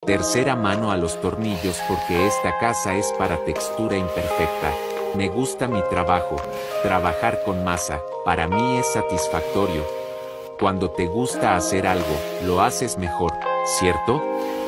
Tercera mano a los tornillos porque esta casa es para textura imperfecta. Me gusta mi trabajo. Trabajar con masa, para mí es satisfactorio. Cuando te gusta hacer algo, lo haces mejor, ¿cierto?